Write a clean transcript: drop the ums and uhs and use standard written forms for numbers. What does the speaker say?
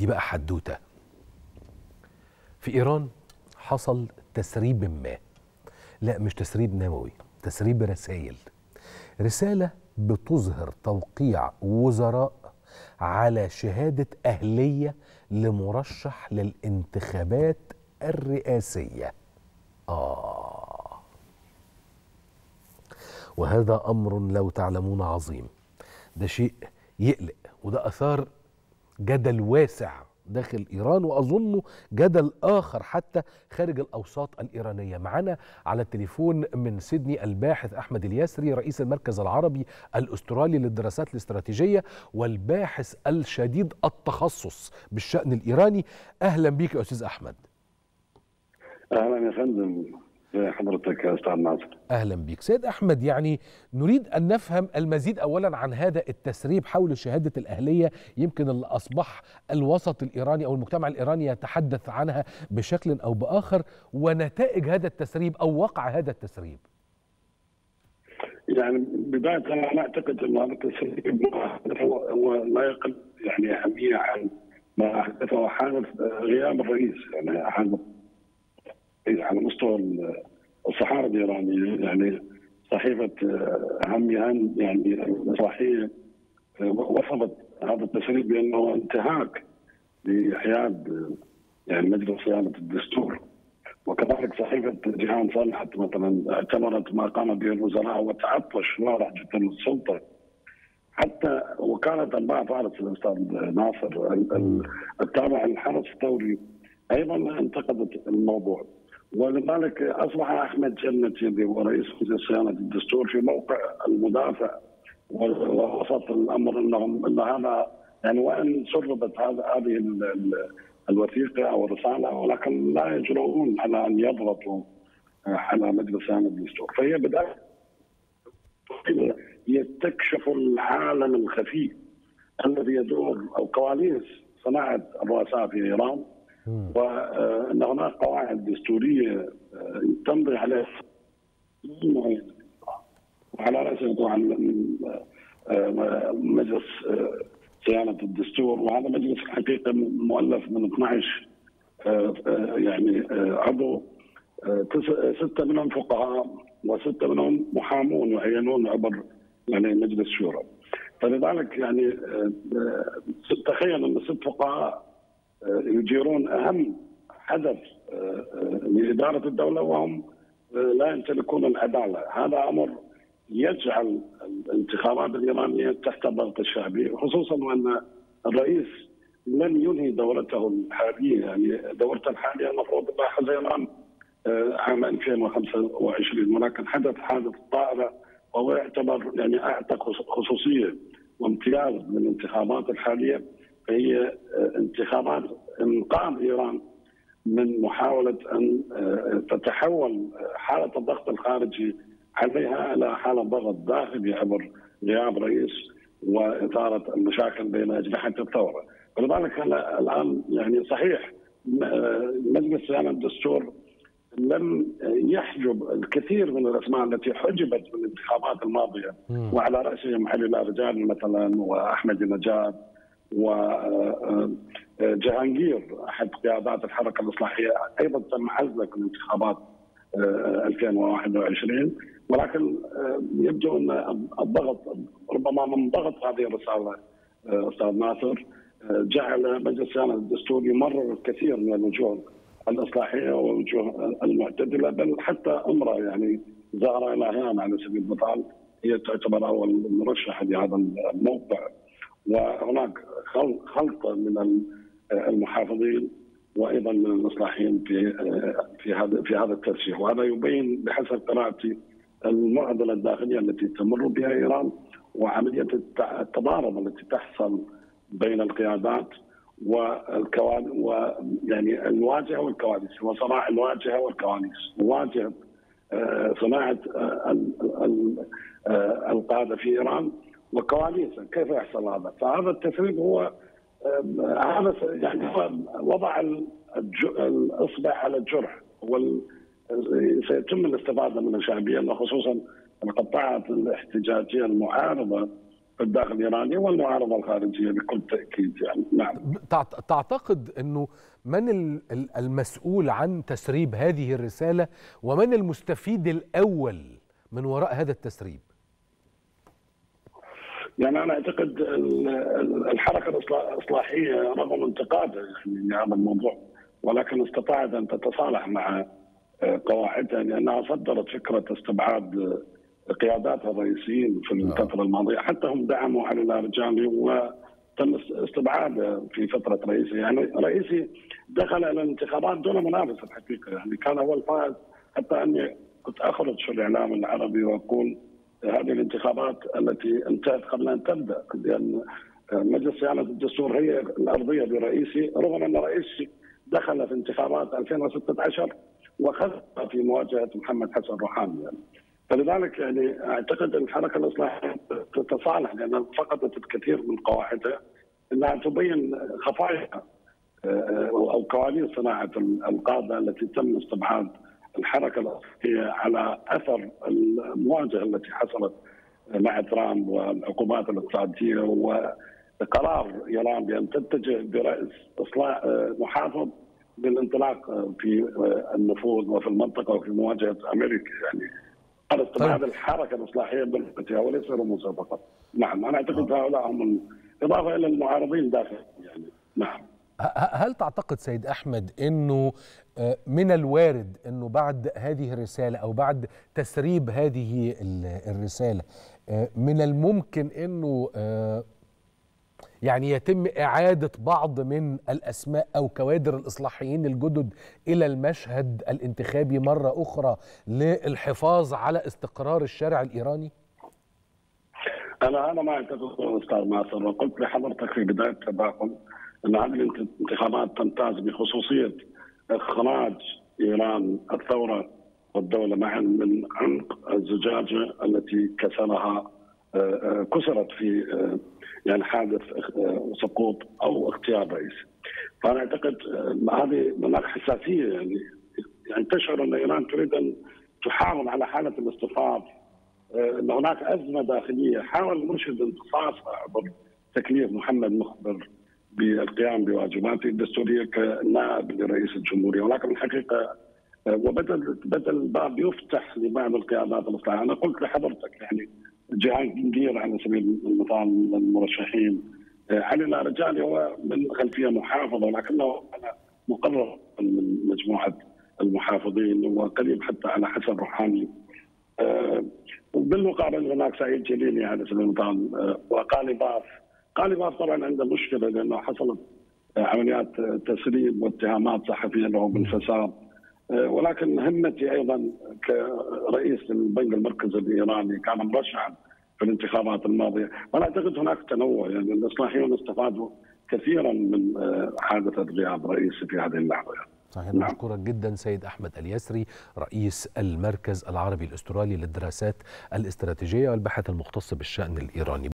دي بقى حدوته. في إيران حصل تسريب ما، لا مش تسريب نووي، تسريب رسائل. رسالة بتظهر توقيع وزراء على شهادة أهلية لمرشح للانتخابات الرئاسية. وهذا أمر لو تعلمون عظيم، ده شيء يقلق، وده أثار جدل واسع داخل إيران، وأظنه جدل آخر حتى خارج الأوساط الإيرانية. معنا على التليفون من سيدني الباحث أحمد الياسري، رئيس المركز العربي الأسترالي للدراسات الاستراتيجية والباحث الشديد التخصص بالشأن الإيراني. أهلا بك يا أستاذ أحمد. أهلا يا فندم، حضرتك يا أستاذ ناصر. أهلا بك سيد أحمد. يعني نريد أن نفهم المزيد أولا عن هذا التسريب حول شهادة الأهلية، يمكن اللي أصبح الوسط الإيراني أو المجتمع الإيراني يتحدث عنها بشكل أو بآخر، ونتائج هذا التسريب أو وقع هذا التسريب. يعني بداية أنا أعتقد أن هذا التسريب هو لا يقل يعني أهمية عن ما أحدثه حادث غياب الرئيس، يعني حادث على مستوى الصحافة الإيرانية. يعني صحيفة هميان يعني الإصلاحية وصفت هذا التسريب بأنه انتهاك لحياد يعني مجلس صيانة الدستور، وكذلك صحيفة جيهان صالحت مثلا اعتبرت ما قام به الوزراء هو تعطش وارع جدا للسلطة. حتى وكالة أنباء فارس الأستاذ ناصر التابع للحرس الثوري أيضا انتقدت الموضوع، ولذلك اصبح احمد جنتي ورئيس مجلس صيانه الدستور في موقع المدافع، ووسط الامر ان هذا يعني وان سربت هذه الوثيقه او الرساله، ولكن لا يجرؤون على ان يضغطوا على مجلس صيانه الدستور. فهي بدايه يستكشف العالم الخفي الذي يدور او كواليس صناعه الرؤساء في ايران، وان هناك قواعد دستوريه تمضي عليها وعلى راسها طبعا مجلس صيانه الدستور، وهذا مجلس الحقيقه مؤلف من 12 يعني عضو، 6 منهم فقهاء و6 منهم محامون يعينون عبر يعني مجلس شورى. فلذلك يعني تخيل ان 6 فقهاء يديرون اهم حدث لاداره الدوله وهم لا يمتلكون العداله. هذا امر يجعل الانتخابات الايرانيه تحت الضغط الشعبي، خصوصا وان الرئيس لم ينهي دورته الحاليه، يعني دورته الحاليه المفروض انها حزيران عام 2025، ولكن حدث حادث الطائره وهو يعتبر يعني اعطى خصوصيه وامتياز للانتخابات الحاليه. فهي انتخابات انقاذ ايران من محاوله ان تتحول حاله الضغط الخارجي عليها الى حاله ضغط داخلي عبر غياب رئيس واثاره المشاكل بين اجنحه الثوره. ولذلك الان يعني صحيح مجلس صيانه الدستور لم يحجب الكثير من الاسماء التي حجبت من الانتخابات الماضيه، وعلى راسهم علي لارجاني مثلا واحمد نجاد وجهانجير احد قيادات الحركه الاصلاحيه ايضا تم عزله في انتخابات 2021. ولكن يبدو ان الضغط ربما من ضغط هذه الرساله استاذ ناصر جعل مجلس صيانه الدستور يمرر الكثير من الوجوه الاصلاحيه والوجوه المعتدله، بل حتى امراه يعني زهره لاهيان على سبيل المثال هي تعتبر اول مرشحه لهذا الموقع. وهناك خلطه من المحافظين وايضا من الاصلاحيين في هذا الترشيح، وهذا يبين بحسب قراءتي المعضله الداخليه التي تمر بها ايران وعمليه التضارب التي تحصل بين القيادات ويعني الواجهه والكواليس، هو صراع الواجهه والكواليس، واجهه صناعه القاده في ايران وكواليسه كيف يحصل هذا. فهذا التسريب هو هذا يعني هو وضع الاصبع على الجرح، سيتم الاستفاده من الشعبيه، خصوصا القطاعات الاحتجاجيه المعارضه الداخل الايراني والمعارضه الخارجيه بكل تاكيد يعني. نعم. تعتقد انه من المسؤول عن تسريب هذه الرساله ومن المستفيد الاول من وراء هذا التسريب؟ يعني انا اعتقد الحركه الاصلاحيه رغم انتقادها يعني لهذا الموضوع، ولكن استطاعت ان تتصالح مع قواعدها، لانها صدرت فكره استبعاد قياداتها الرئيسيين في الفتره الماضيه، حتى هم دعموا علي لاrijani وتم استبعاده في فتره رئيسي. يعني رئيسي دخل الى الانتخابات دون منافسه الحقيقه، يعني كان اول فائز، حتى اني كنت اخرج في الاعلام العربي واقول هذه الانتخابات التي انتهت قبل ان تبدا، لان مجلس صيانه الدستور هي الارضيه برئيسي، رغم ان رئيسي دخل في انتخابات 2016 وخسر في مواجهه محمد حسن روحاني يعني. فلذلك يعني اعتقد ان الحركه الاصلاحيه تتصالح، لانها فقدت الكثير من قواعدها، انها تبين خفايا او كواليس صناعه القاده التي تم استبعاد الحركه الاصلاحيه على اثر المواجهه التي حصلت مع ترامب والعقوبات الاقتصاديه وقرار ايران بان تتجه براس اصلاح محافظ للانطلاق في النفوذ وفي المنطقه وفي مواجهه امريكا يعني. هذا استبعاد الحركه الاصلاحيه بنفسها وليس رموزها فقط. نعم انا اعتقد هؤلاء هم اضافه الى المعارضين داخل يعني. نعم. هل تعتقد سيد احمد انه من الوارد انه بعد هذه الرساله او بعد تسريب هذه الرساله من الممكن انه يعني يتم اعاده بعض من الاسماء او كوادر الاصلاحيين الجدد الى المشهد الانتخابي مره اخرى للحفاظ على استقرار الشارع الايراني؟ انا ما اعتقد استاذ ناصر، وقلت لحضرتك في بدايه التداخل ان هذه الانتخابات تمتاز بخصوصيه اخراج ايران الثوره والدوله معا من عنق الزجاجه التي كسرت في يعني حادث سقوط او اغتيال رئيس. فانا اعتقد هذه هناك حساسيه يعني تشعر ان ايران تريد ان تحافظ على حاله الاصطفاف، ان هناك ازمه داخليه. حاول المرشد امتصاصها عبر تكليف محمد مخبر بالقيام بواجباته الدستوريه كنائب لرئيس الجمهوريه، ولكن الحقيقه وبدل الباب يفتح لبعض القيادات الاصلاحيه. انا قلت لحضرتك يعني جهانجير على سبيل المثال من المرشحين، علي لاrijani هو من خلفيه محافظه ولكنه مقرر من مجموعه المحافظين وقريب حتى على حسن روحاني. وبالمقابل هناك سعيد جليلي على سبيل المثال وقاليباف طبعا عنده مشكله لانه حصلت عمليات تسريب واتهامات صحفيه له بالفساد، ولكن همتي ايضا كرئيس البنك المركزي الايراني كان مرشحا في الانتخابات الماضيه، وانا اعتقد هناك تنوع يعني الاصلاحيون استفادوا كثيرا من حادثه غياب رئيسي في هذه اللحظه. صحيح. نشكرك جدا سيد احمد اليسري رئيس المركز العربي الاسترالي للدراسات الاستراتيجيه والباحث المختص بالشان الايراني.